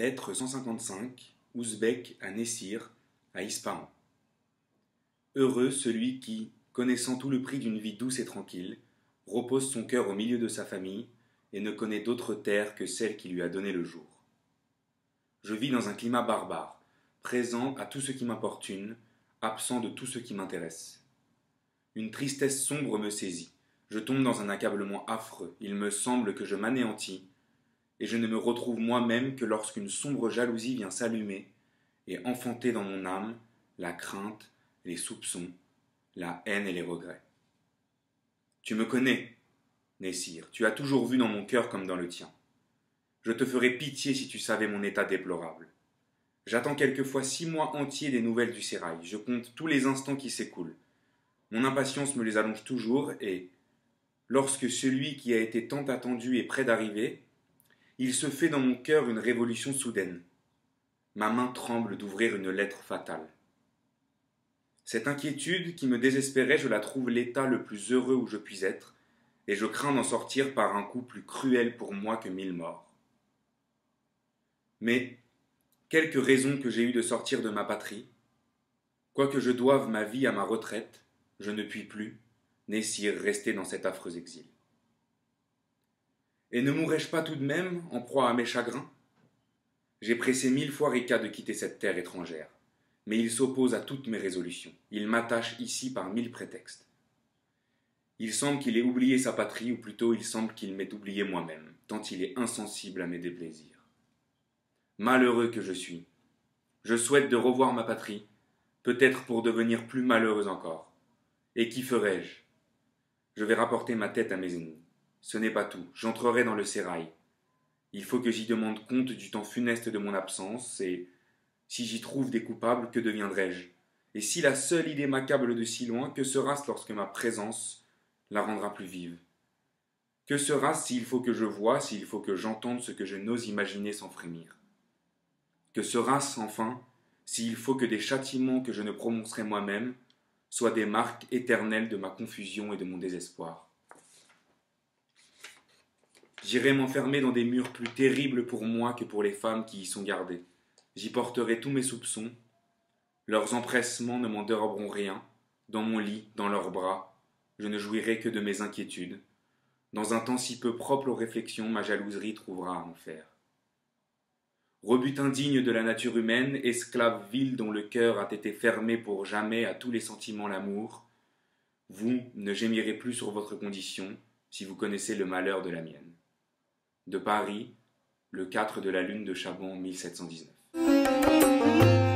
Lettre 155, Ouzbek à Nessir, à Ispahan. Heureux celui qui, connaissant tout le prix d'une vie douce et tranquille, repose son cœur au milieu de sa famille et ne connaît d'autre terre que celle qui lui a donné le jour. Je vis dans un climat barbare, présent à tout ce qui m'importune, absent de tout ce qui m'intéresse. Une tristesse sombre me saisit, je tombe dans un accablement affreux, il me semble que je m'anéantis, et je ne me retrouve moi-même que lorsqu'une sombre jalousie vient s'allumer et enfanter dans mon âme la crainte, les soupçons, la haine et les regrets. Tu me connais, Nessir, tu as toujours vu dans mon cœur comme dans le tien. Je te ferais pitié si tu savais mon état déplorable. J'attends quelquefois 6 mois entiers des nouvelles du sérail, je compte tous les instants qui s'écoulent. Mon impatience me les allonge toujours et, lorsque celui qui a été tant attendu est près d'arriver, il se fait dans mon cœur une révolution soudaine. Ma main tremble d'ouvrir une lettre fatale. Cette inquiétude qui me désespérait, je la trouve l'état le plus heureux où je puis être, et je crains d'en sortir par un coup plus cruel pour moi que 1000 morts. Mais, quelque raison que j'ai eue de sortir de ma patrie, quoique je doive ma vie à ma retraite, je ne puis plus, Nessir, rester dans cet affreux exil. Et ne mourrais-je pas tout de même en proie à mes chagrins? J'ai pressé 1000 fois Rika de quitter cette terre étrangère, mais il s'oppose à toutes mes résolutions. Il m'attache ici par 1000 prétextes. Il semble qu'il ait oublié sa patrie, ou plutôt il semble qu'il m'ait oublié moi-même, tant il est insensible à mes déplaisirs. Malheureux que je suis. Je souhaite de revoir ma patrie, peut-être pour devenir plus malheureux encore. Et qu'y ferai-je? Je vais rapporter ma tête à mes ennemis. Ce n'est pas tout, j'entrerai dans le sérail. Il faut que j'y demande compte du temps funeste de mon absence, et si j'y trouve des coupables, que deviendrai-je? Et si la seule idée m'accable de si loin, que sera-ce lorsque ma présence la rendra plus vive? Que sera-ce s'il faut que je voie, s'il faut que j'entende ce que je n'ose imaginer sans frémir? Que sera-ce, enfin, s'il faut que des châtiments que je ne prononcerai moi-même soient des marques éternelles de ma confusion et de mon désespoir? J'irai m'enfermer dans des murs plus terribles pour moi que pour les femmes qui y sont gardées. J'y porterai tous mes soupçons. Leurs empressements ne m'en déroberont rien. Dans mon lit, dans leurs bras, je ne jouirai que de mes inquiétudes. Dans un temps si peu propre aux réflexions, ma jalouserie trouvera à en faire. Rebut indigne de la nature humaine, esclave vil dont le cœur a été fermé pour jamais à tous les sentiments l'amour, vous ne gémirez plus sur votre condition si vous connaissez le malheur de la mienne. De Paris, le 4 de la lune de Chaban 1719.